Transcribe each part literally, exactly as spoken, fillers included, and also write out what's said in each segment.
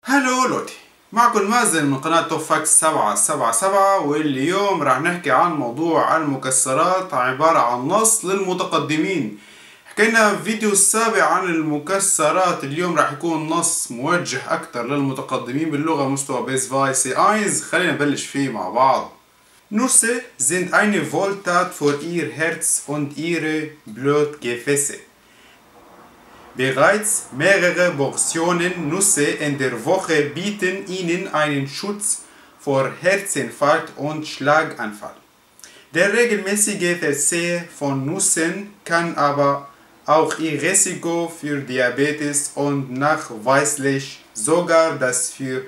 هلو لوتي، معكم مازن من قناة توفاكس سبعة سبعة سبعة، واليوم راح نحكي عن موضوع المكسرات عبارة عن نص للمتقدمين. حكينا في فيديو السابع عن المكسرات، اليوم راح يكون نص موجه أكثر للمتقدمين باللغة مستوى بيس فاي سي اينز. خلينا نبلش فيه مع بعض. Nüsse sind eine Wohltat für ihr Herz und ihre Blutgefäße. Bereits mehrere Portionen Nüsse in der Woche bieten Ihnen einen Schutz vor Herzinfarkt und Schlaganfall. Der regelmäßige Verzehr von Nüssen kann aber auch Ihr Risiko für Diabetes und nachweislich sogar das für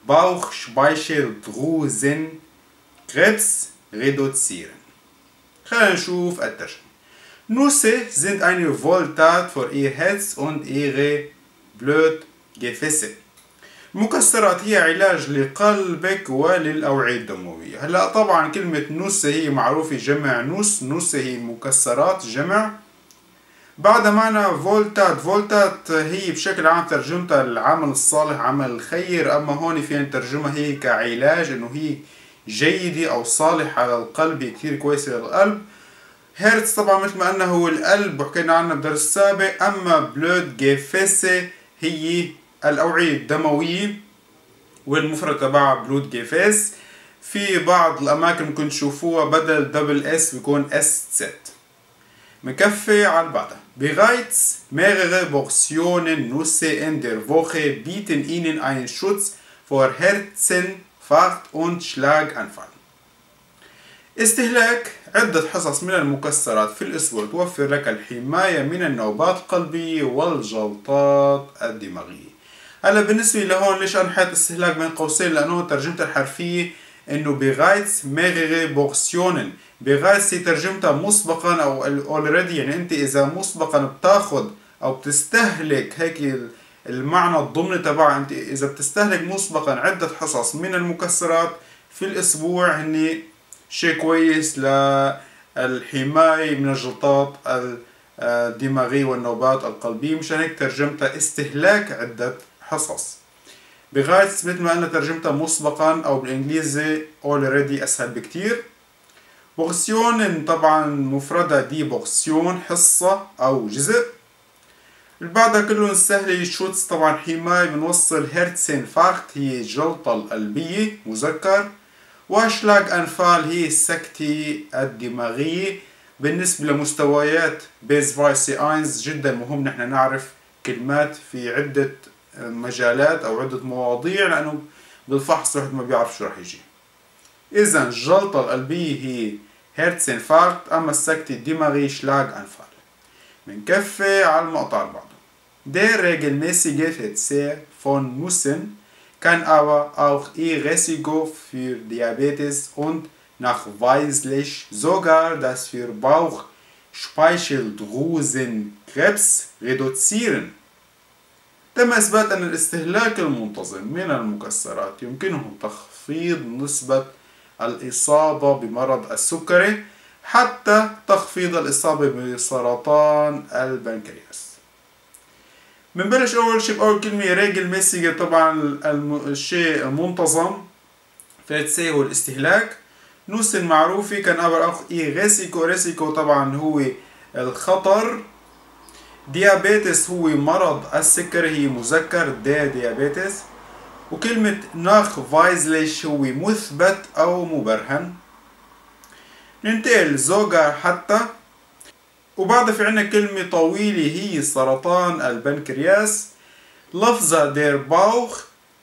Bauchspeicheldrüsenkrebs reduzieren. خلينا نشوف الترجمة. Nüsse sind eine Wohltat für ihr Herz und ihre Blutgefäße. المكسرات هي علاج لقلبك وللأوعية الدموية. هلا طبعا كلمة نوسة هي معروفة جمع نوس، نوسة هي مكسرات جمع. بعدها معنى فولتات، فولتات هي بشكل عام ترجمتها العمل الصالح، عمل الخير، أما هون فينا نترجمها هي كعلاج، إنه هي جيدة أو صالحة للقلب، كتير كويسة للقلب. هيرتز طبعا مثل ما قلنا هو القلب وحكينا عنه بالدرس السابق، أما بلود جيفيسي هي الأوعية الدموية والمفرد تبعها بلود جيفيس. في بعض الأماكن ممكن تشوفوها بدل دبل اس بيكون اس زد. مكفي على بعضها. Bereits mehrere Portionen Nüsse in der Woche bieten Ihnen einen Schutz vor Herzinfarkt und Schlaganfall. استهلاك عدة حصص من المكسرات في الأسبوع توفر لك الحماية من النوبات القلبية والجلطات الدماغية. هلا بالنسبة لهون ليش أنا حاط استهلاك بين قوسين؟ لأنه ترجمتها الحرفية إنه bereits mehrere Portionen. bereits هي ترجمتها مسبقا أو already، يعني أنت إذا مسبقا بتاخد أو بتستهلك، هيك المعنى الضمني تبعها، أنت إذا بتستهلك مسبقا عدة حصص من المكسرات في الأسبوع هني شيء كويس للحماية من الجلطات الدماغية والنوبات القلبية. مشان هيك ترجمتها استهلاك عدة حصص. bereits مثل ما قلنا ترجمتها مسبقا أو بالإنجليزي already أسهل بكتير. بورسيون طبعا مفردها دي بورسيون، حصة أو جزء. اللي بعدها كلهم سهلة. شوتس طبعا حماية، بنوصل هيرتسنفاركت هي الجلطة القلبية مذكر، وشلاج أنفال هي السكتة الدماغية. بالنسبة لمستويات بيز فاي سي اينز جدا مهم نحن نعرف كلمات في عدة مجالات أو عدة مواضيع، لأنه بالفحص الواحد ما بيعرف شو رح يجي. إذا الجلطة القلبية هي هيرتسنفاركت، أما السكتة الدماغية شلاج أنفال. بنكفي على المقطع اللي بعده. Der regelmäßige Verzehr von Nüssen kann aber auch ihr Risiko für Diabetes und nachweislich sogar das für Bauchspeicheldrüsenkrebs reduzieren. تم إثبات أن الاستهلاك المنتظم من المكسرات يمكنه تخفيض نسبة الإصابة بمرض السكري حتى تخفيض الإصابة بسرطان البنكرياس. بنبلش أول شيء بأول كلمة ريجلميسيجة. طبعا الشيء المنتظم فاتسي هو الاستهلاك. نوسن معروفة كان أبر أخ إي ريسيكو، ريسيكو طبعا هو الخطر. ديابيتس هو مرض السكري، هي مذكر دا ديابيتس. وكلمة ناخ فايزليش هو مثبت أو مبرهن. ننتقل زوجر حتى، وبعدها في عنا كلمة طويلة هي سرطان البنكرياس. لفظة دير باوخ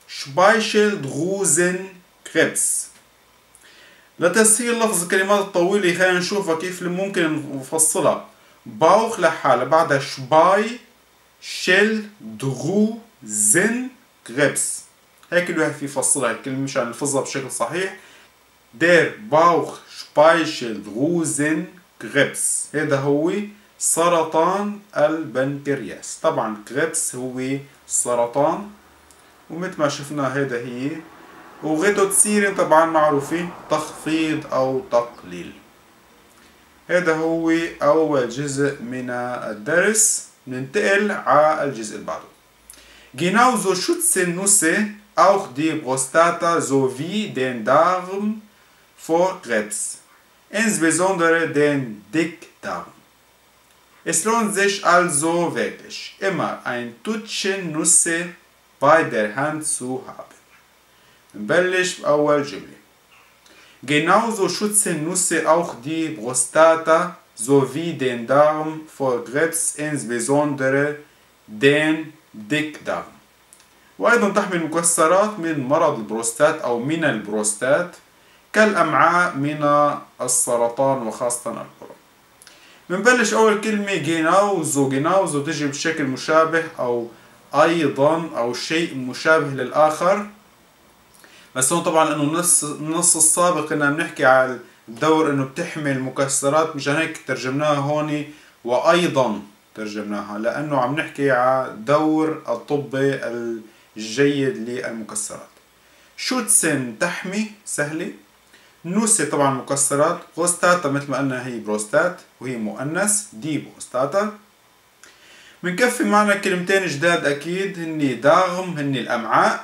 شبايشلدروزنكريبس. لتسهيل لفظ الكلمات الطويلة خلينا نشوفها كيف ممكن نفصلها. باوخ لحالة، بعدها شباي شل درو زن كريبس. هيك الواحد في يفصلها الكلمة مشان نلفظها بشكل صحيح. دير باوخ شبايشلدروزن كريبس، هذا هو سرطان البنكرياس. طبعا كريبس هو سرطان، ومثل ما شفنا هذا هي. وغيدوتسيرين طبعا معروفة تخفيض أو تقليل. هذا هو أول جزء من الدرس. ننتقل على الجزء اللي بعده. Genauso schützen Nüsse auch die Prostata sowie den Darm vor Krebs, insbesondere den Dickdarm. Es lohnt sich also wirklich, immer ein Tütchen Nüsse bei der Hand zu haben. نبلش بأول جملة. Genauso schützen Nüsse auch die Prostata sowie den Darm vor Krebs, insbesondere den Dickdarm. وأيضا تحمي المكسرات من مرض البروستات أو من البروستات كالأمعاء من السرطان وخاصة القولون. بنبلش أول كلمة جيناوزو. جيناوزو تجي بشكل مشابه أو أيضا أو شيء مشابه للآخر، بس هون طبعا إنه النص النص السابق كنا بنحكي على الدور إنه بتحمي المكسرات، مشان هيك ترجمناها هون وأيضا ترجمناها، لأنه عم نحكي على دور الطبي الجيد للمكسرات. شوتسن تحمي سهلة. نوسي طبعا مكسرات. بروستاتا مثل ما قلنا هي بروستات وهي مؤنث، دي بروستاتا. بنكفي معنا كلمتين جداد أكيد، هني داغم هني الأمعاء،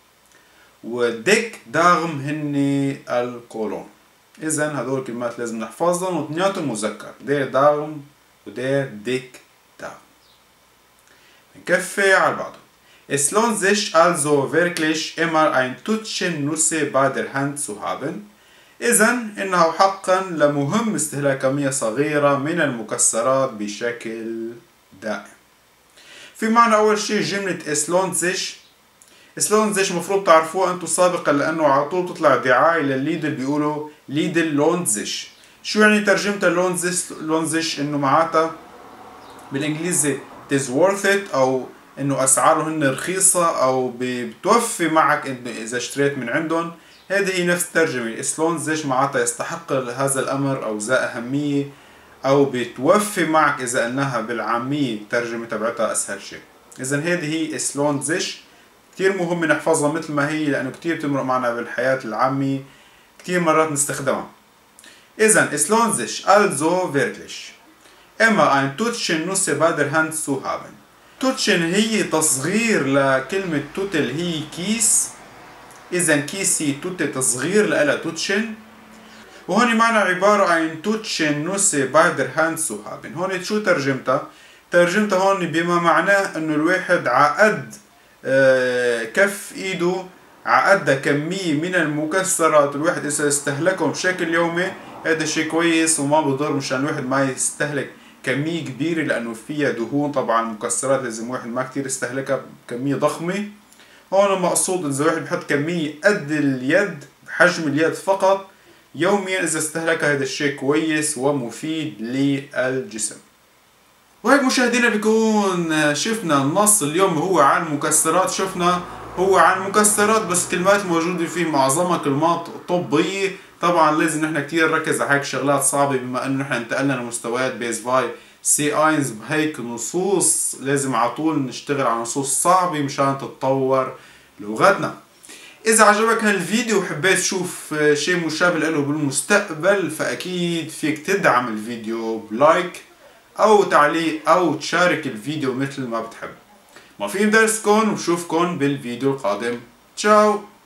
وديك داغم هني القولون. إذن هدول الكلمات لازم نحفظهم واثنيناتهم مذكر، دير داغم ودير ديك داغم. بنكفي على بعضهم. Es lohnt sich also wirklich immer ein Tütchen Nüsse bei der Hand zu haben. إذن إنه حقا لمهم استهلاك كمية صغيرة من المكسرات بشكل دائم. في معنى أول شيء جملة es lohnt sich. es lohnt sich مفروض تعرفوها أنتم سابقا، لأنه على طول تطلع دعاية للليدل بيقولوا ليدل lohnt sich. شو يعني ترجمتها lohnt sich؟ lohnt sich إنه معناتها بالإنجليزي is worth it، أو إنه أسعارهن رخيصة، أو بتوفي معك إنه إذا اشتريت من عندهم. هذه هي نفس الترجمة. es lohnt sich معناتها يستحق هذا الأمر أو ذا أهمية، أو بتوفي معك إذا قلناها بالعامية الترجمة تبعتها أسهل شيء. إذن هذه هي es lohnt sich، كتير مهم نحفظها مثل ما هي، لأنه كتير بتمرق معنا بالحياة العامية، كتير مرات نستخدمها. إذن es lohnt sich also wirklich immer ein Tütchen Nüsse bei der Hand zu haben. توتشن هي تصغير لكلمة توتل، هي كيس. إذن كيس هي توتل تصغير لها توتشن. وهون معنا عبارة عن توتشن نوسي بايدر هاند سو هابن. هون شو ترجمتها؟ ترجمتها هون بما معناه إنه الواحد عقد آه كف إيده عقدها كمية من المكسرات، الواحد إذا استهلكهم بشكل يومي هذا شيء كويس وما بضر، مشان الواحد ما يستهلك كمية كبيرة، لأنه فيها دهون. طبعا المكسرات لازم واحد ما كتير يستهلكها بكمية ضخمة. هون المقصود إذا واحد بحط كمية قد اليد، بحجم اليد فقط يوميا، إذا استهلكها هذا الشيء كويس ومفيد للجسم. وهيك مشاهدينا بيكون شفنا النص اليوم هو عن المكسرات. شفنا هو عن المكسرات، بس كلمات موجودة فيه معظمها كلمات طبية. طبعا لازم نحن كتير نركز على هيك شغلات صعبة، بما انه نحن انتقلنا لمستويات بيز فاي سي اينز، بهيك نصوص لازم على طول نشتغل على نصوص صعبة مشان تتطور لغتنا. إذا عجبك هالفيديو وحبيت تشوف شيء مشابه له بالمستقبل، فأكيد فيك تدعم الفيديو بلايك أو تعليق أو تشارك الفيديو مثل ما بتحب. ما في مدرسكن وبشوفكن بالفيديو القادم. تشاو.